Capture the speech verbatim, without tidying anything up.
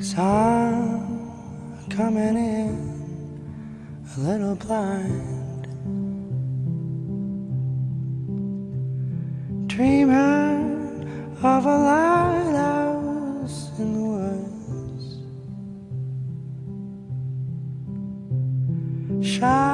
I'm coming in a little blind, dreaming of a lighthouse in the woods, shine